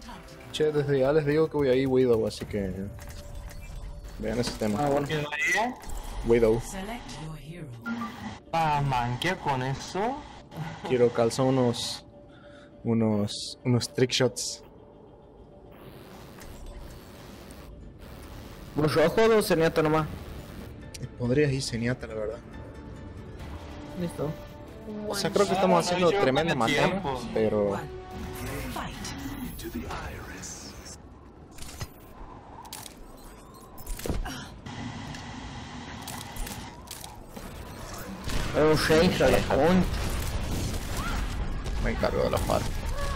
Che, desde ya les digo que voy a ir Widow, así que vean ese tema. Ah, bueno. ¿Qué daría? Widow. Ah, man, ¿qué con eso? Quiero calzar unos trick shots. ¿Vos rojo o Zenyatta nomás? Podrías ir Zenyatta, la verdad. Listo. O sea, creo que estamos haciendo yo tremenda tengo matana, tiempo. pero... Es un Shenja, la concha. Me encargo de los paros.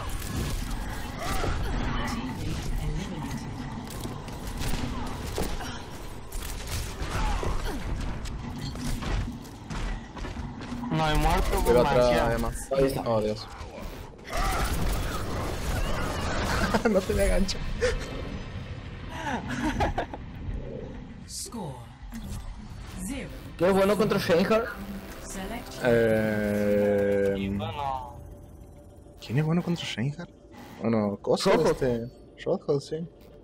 No hay muerto Pero por atrás, magia. además. Oh, Dios. No tenía gancho. Score 0. ¿Qué es bueno contra Shenja? Select Bueno, ¿Quién es bueno contra Reinhardt? Bueno, cosa Rojo. Rojo, sí.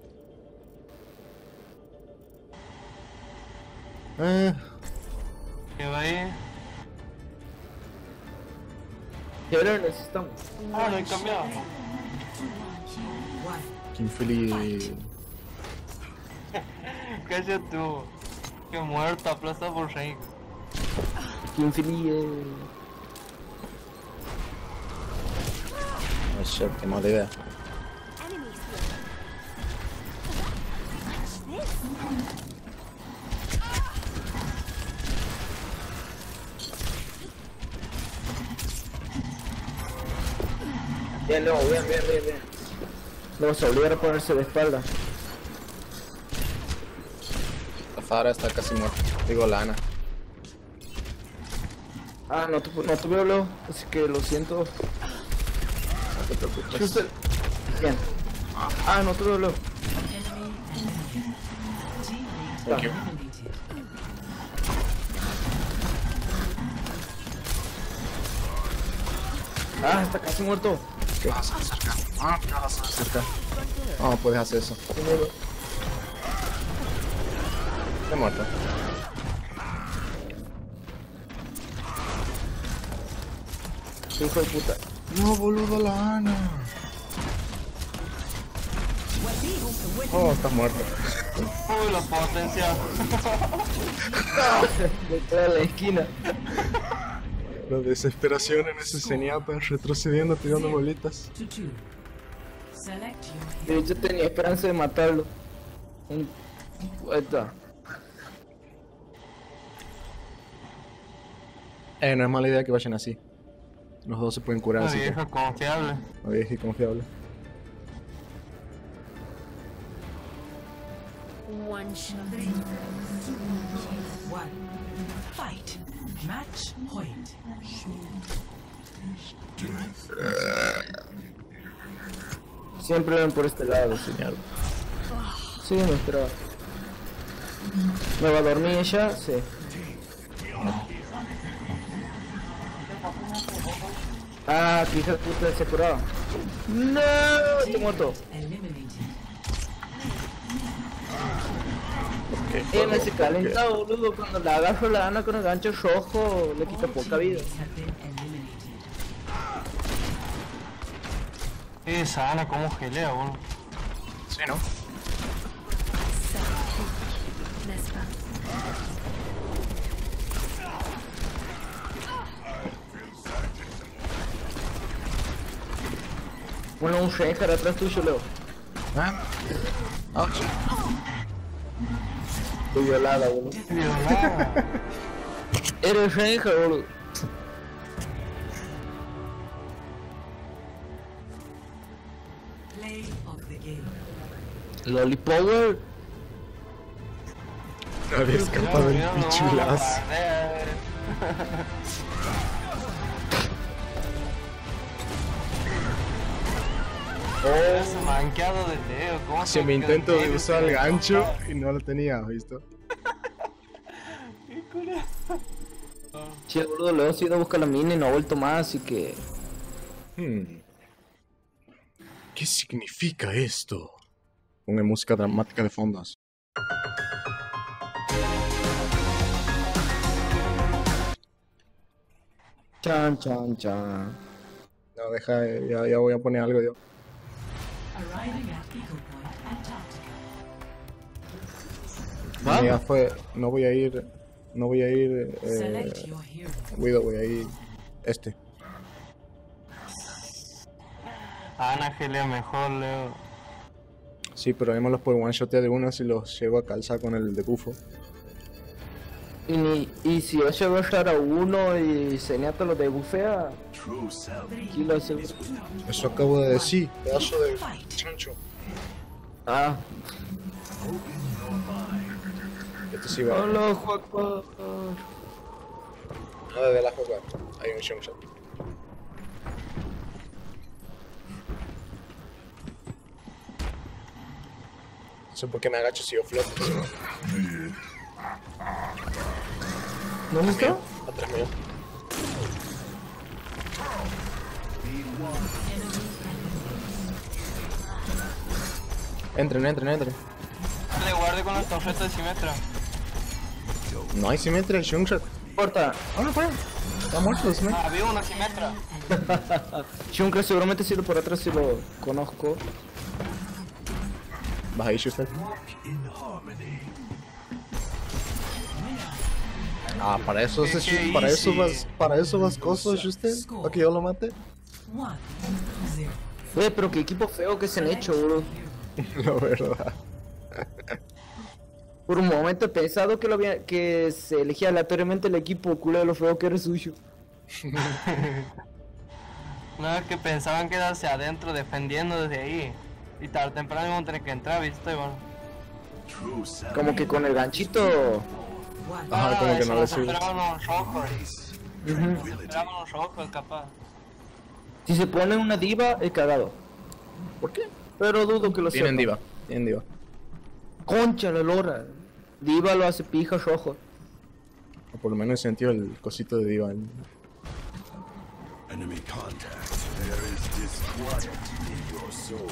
¿qué va ahí? ¿Qué hora necesitamos? Ah, no hay cambiado. King Philly. Cállate tú. Que muerto, aplasta por Shane. ¿Quién filie? Oh shit, qué mala idea. Bien, no, bien. Luego se obliga a ponerse de espalda. La Fara está casi muerta. Digo, la Ana. Ah, no te veo, Leo, así que lo siento. No te preocupes. Schuster. Bien. Ah, no te veo, Leo. Thank you. Ah, está casi muerto. ¿Qué vas a hacer acá? ¿Qué vas a hacer acá? No, puedes hacer eso. Está muerto. Hijo de puta. No, boludo, la Ana. Oh, estás muerto. Uy, la potencia. Detrás de la esquina. La desesperación en ese Zenyatta, retrocediendo, tirando bolitas. to 2. Select your De hecho tenía esperanza de matarlo. Ahí está. No es mala idea que vayan así. Los dos se pueden curar, Una así que... vieja confiable. No vieja y confiable. One shot. 3, 2, 1. Fight. Match point. Siempre ven por este lado, señor. Sí, me esperaba. ¿Me va a dormir ella? Sí. Ah, que hija de puta se curaba. No, estoy muerto. Eliminated. Me se calenta, boludo. Cuando la agarro la Ana con el gancho rojo, le quita poca vida. Have been eliminated. Esa Ana como gelea, boludo. Sí, ¿no? N'est-ce pas? Bueno, un Shenjar atrás tuyo, Leo. Ah. Ouch. Estoy violada, boludo. Violada. Eres Shenjar, boludo. Play of the game. Lollipower. No había escapado el Mira, no, pichulazo. Ese manqueado de Leo, ¿cómo Se me intento de usar el gancho y no lo tenía, ¿visto? Che, boludo, Leo se ha ido a buscar la mina y no ha vuelto más, así que... ¿Qué significa esto? Ponga música dramática de fondos. Chan, chan, chan. No, deja, ya voy a poner algo yo. Arriving at Eagle Point, Antarctica. Ya fue, no voy a ir, Select your hero. Guido, voy a ir, Ángel es mejor, Leo. Sí, pero además los puedo one shotear de una si los llevo a calzar con el debufo. Y si yo llego a agarrar a uno y Zenyatta lo debufea, aquí lo aseguro. Eso acabo de decir, pedazo de chancho. Ah, Este sí va. hola, Juaco. Nada de la juega. Hay un shot. No sé por qué me agacho si yo floto. ¿Dónde está? Atrás mío. Entren. Le guarde con los torretas de Simetra. No hay simetría, hay Shungshot. Corta. No puede. Está muerto, Smet. Ah, había una Simetra. Shunkra seguramente si lo por atrás si lo conozco. Vas ahí, Schuster. Ah, para eso, Qué para eso vas coso, Schuster. Para que yo lo mate. 1-0. Pero qué equipo feo que se han hecho, bro. La verdad. Por un momento he pensado que se elegía aleatoriamente el equipo culo de lo feo que era suyo. No, es que pensaban quedarse adentro defendiendo desde ahí. Y tarde o temprano iban a tener que entrar, ¿viste? Bueno. Como que con el ganchito. Ajá, como que no le sirve. Esperaban los rojos. Esperaban los rojos, capaz. Si se pone una diva, es cagado. ¿Por qué? Pero dudo que lo Tienen sepa. diva. Concha la lora. Diva lo hace pija rojo. O por lo menos he sentido el cosito de diva. Enemy contact. There is disquiet in your soul.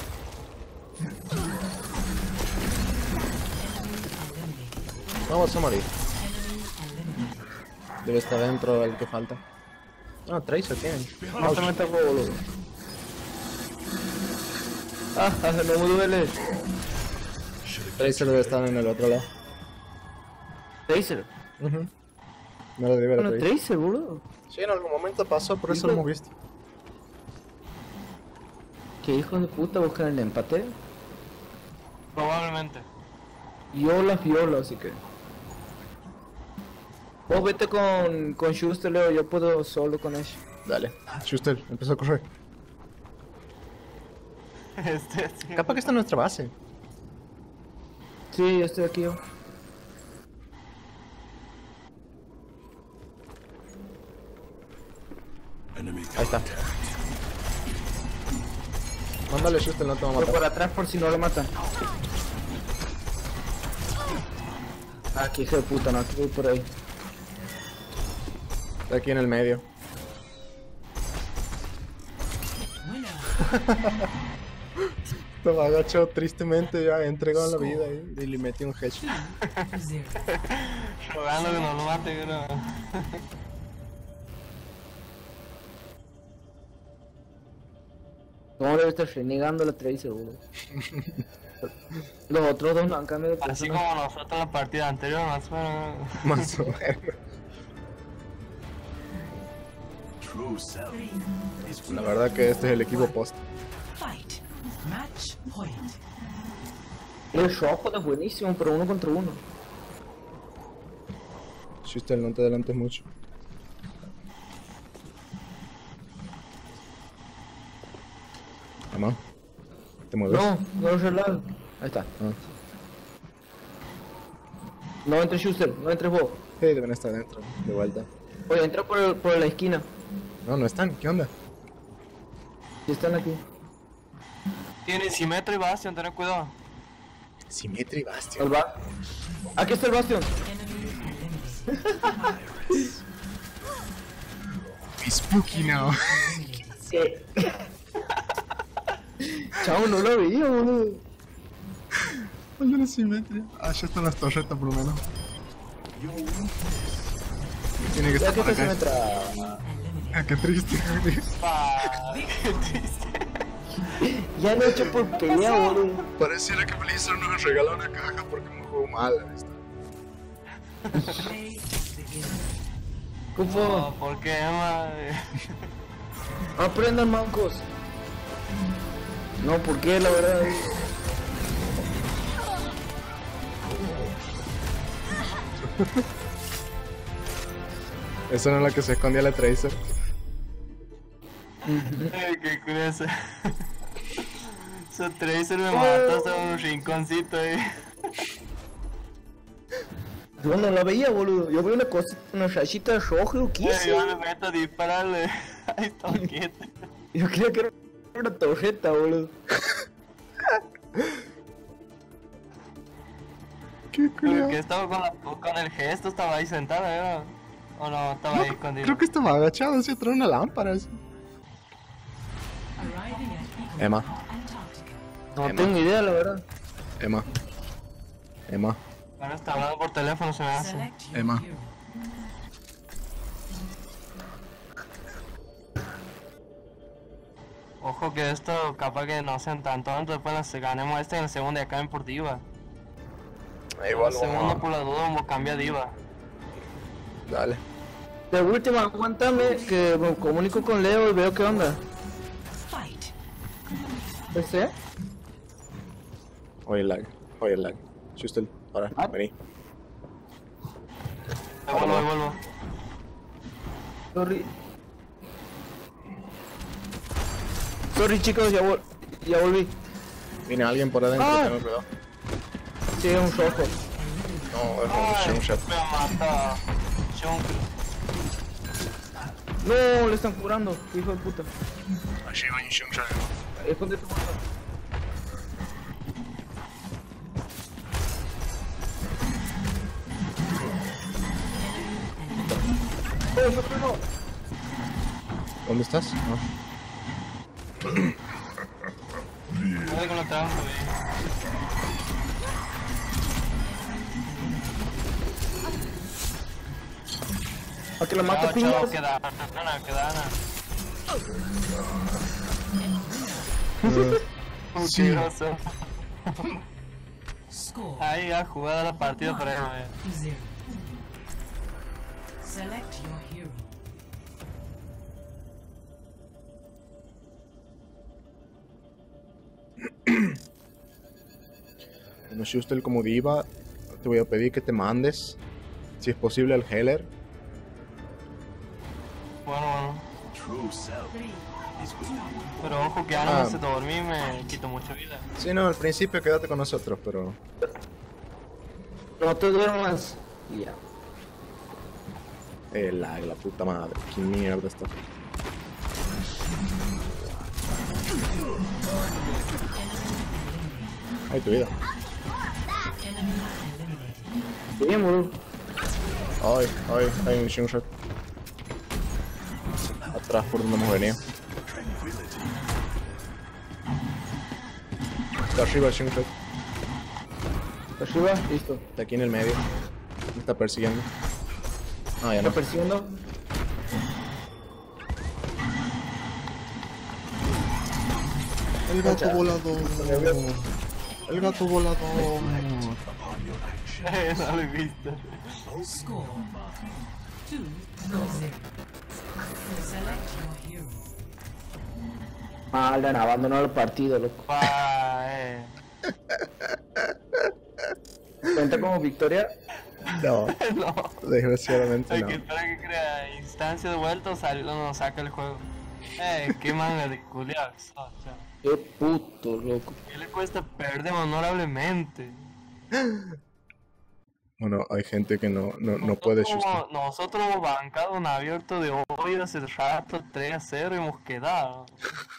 Vamos a morir. Debe estar dentro el que falta. Ah, Tracer tienen. No se meta huevo, boludo. Ah, no me duele. Tracer debe estar en el otro lado. Tracer. No lo debe Bueno, haber. Tracer, boludo. Sí, en algún momento pasó, por eso lo hemos visto. ¿Qué hijos de puta buscan el empate? Probablemente. Yo las violo, así que. Vos vete con Schuster, Leo, yo puedo solo con ella. Dale. Schuster, empezó a correr. Sí. Capaz que está en nuestra base. Sí, yo estoy aquí yo. Enemy Ahí está. Mándale Schuster, no te va a Voy matar. por atrás por si no lo matan. Ah, qué hijo de puta, no, aquí voy por ahí. Está aquí en el medio. Estaba agachado tristemente, ya entregó la vida y le metí un headshot. 0. Rogando que no lo mate, creo. ¿Cómo debe estar renegando la Tracer, boludo? Los otros dos no han cambiado de Así persona. como nosotros en la partida anterior, más o menos. Más o menos. true self is La verdad que este es el equipo post. Fight. Match point. El rojo es buenísimo, pero uno contra uno. Schuster, no te adelantes mucho. Mamá, ¿te mueves? No es reloj. Ahí está. Ah. No entres Schuster, no entres vos. Sí, deben estar dentro, de vuelta. Oye, entra por la esquina. No, no están, ¿qué onda? Si están aquí. Tiene Simetro y Bastion, ten cuidado. Symmetry Bastion. ¿Al va? Aquí está el Bastion. It's spooky now. ¿Qué? Chavo, no lo veía, boludo. ¿Cuál de la simetría? Ah, ya están las torretas por lo menos. Tiene que Ya estar que por se me acá. traba. Ah, qué triste. Qué triste. Ya lo he hecho por pelea, boludo. Pareciera que Blizzard nos regaló una caja porque me jugó mal. ¿Viste? ¿Cómo? No, ¿por qué, madre? Aprendan, mancos. No, ¿por qué? La verdad. Esa no es la que se escondía la Tracer. Ay, qué curioso. Ese Tracer me mató hasta un rinconcito ahí. Yo no la veía, boludo. Yo vi una cosa, una rayita roja o qué Ay, hice. yo me meto a dispararle. Ahí está quieto. Yo creía que era una torreta, boludo. Qué culiao. Que estaba con el gesto, estaba ahí sentada, ¿verdad? ¿O no? Estaba ahí escondido. Creo que estaba agachado así atrás de una lámpara. Así. Arriving at Eagle Emma, Antarctica. No Emma. tengo idea, la verdad. Emma. Emma. Bueno, está hablando por teléfono, se me hace. Select your Emma. hero. Ojo que esto capaz que no sean tan tontos, después ganemos este en el segundo y acaben por diva. Igual El segundo vamos por la duda vamos a cambiar diva. Dale. De última, aguántame que me comunico con Leo y veo qué onda. Fight. ¿PC? Oye lag. Oye lag. Shustel, ahora, Ah. vení. Ahí vuelvo. Sorry. Sorry, chicos, ya volví. Viene alguien por adentro, Ah. tengo cuidado. Sí, un rojo. No, es un shot. Me mata. Shunk. No, le están curando, hijo de puta. Allí va un shot. Esconde tu mano. No. ¿Dónde estás? No. Voy con la trampa, A que la mate Chao, piñas. queda Sí. Mentiroso. Score Ahí ha jugado la partida para él. 0. Select your hero. Bueno, Shustel, como diva, te voy a pedir que te mandes, si es posible, al Heller. Bueno. True self is within. Pero ojo que ahora me hace dormir me quito mucha vida. Sí, no, al principio quédate con nosotros, pero... No te duermas. Ya. Lag, la puta madre. Qué mierda está. Ay, tu vida. Bien, boludo. Hay un shot. Atrás por donde hemos venido. Está arriba el shot. Arriba, listo. Está aquí en el medio. Me está persiguiendo. Ah, ya ¿Está no. persiguiendo? El gato volador. El gato volador. No lo he visto. Score 2-0. Select your hero. Mal, han abandonado el partido, loco. ¿Cuenta como victoria? No, No. desgraciadamente Hay no. que esperar que crea instancia de vuelta o no saca el juego. Qué manga de culiados. Qué puto, loco. ¿Qué le cuesta perder honorablemente? Bueno, hay gente que no puede Shustel. Nosotros hemos bancado un abierto de hoy hace rato, 3-0 y hemos quedado.